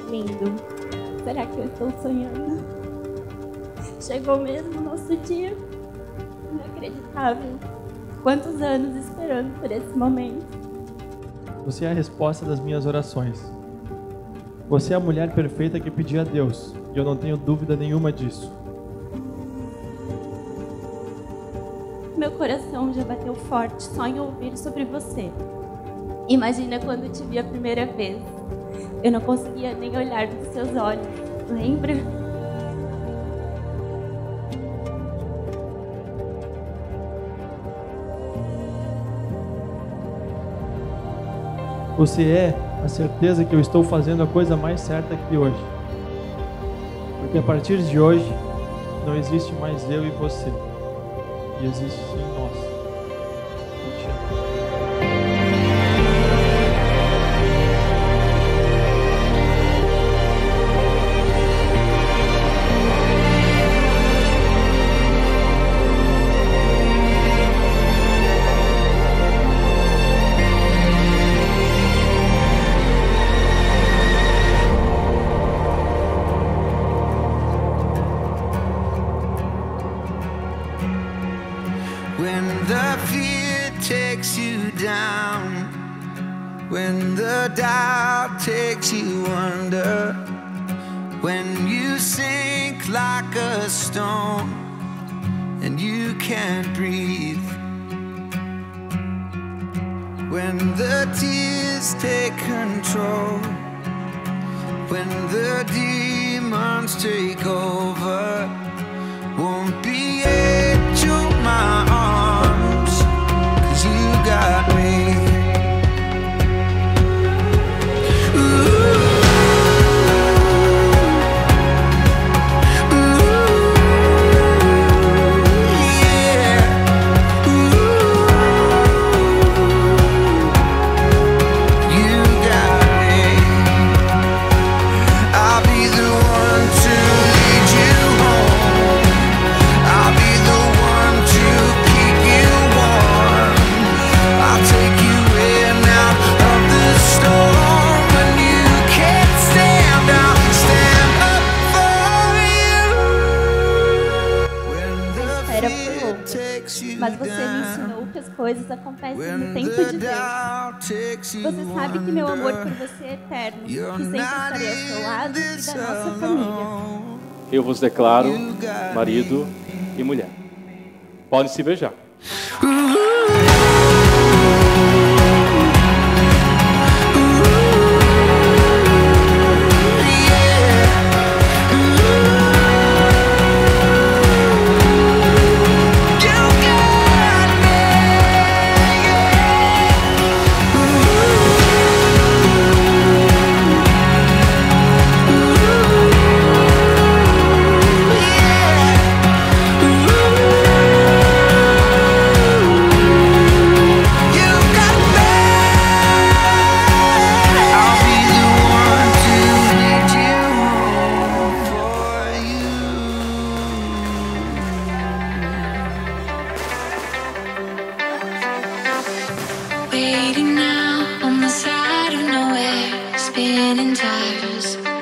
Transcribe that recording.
dormindo. Será que eu estou sonhando? Chegou mesmo o nosso dia. Inacreditável. Quantos anos esperando por esse momento. Você é a resposta das minhas orações. Você é a mulher perfeita que pedi a Deus, e eu não tenho dúvida nenhuma disso. Meu coração já bateu forte só em ouvir sobre você. Imagina quando eu te vi a primeira vez. Eu não conseguia nem olhar nos seus olhos. Lembra? Você é a certeza que eu estou fazendo a coisa mais certa aqui hoje. Porque a partir de hoje, não existe mais eu e você. E existe sim nós. Eu te amo. When the fear takes you down, when the doubt takes you under, when you sink like a stone and you can't breathe, when the tears take control, when the demons take over, won't be angel my arms, 'cause you got me. Mas você me ensinou que as coisas acontecem no tempo de Deus. Você sabe que meu amor por você é eterno, que sempre estarei ao seu lado e da nossa família. Eu vos declaro marido e mulher. Podem se beijar. Waiting now on the side of nowhere, spinning tires.